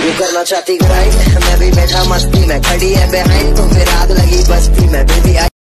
वो करना चाहती ग्राइंड, मैं भी बैठा मस्ती में, खड़ी है बिहाइंड तो फिर आग लगी बस्ती में बेबी।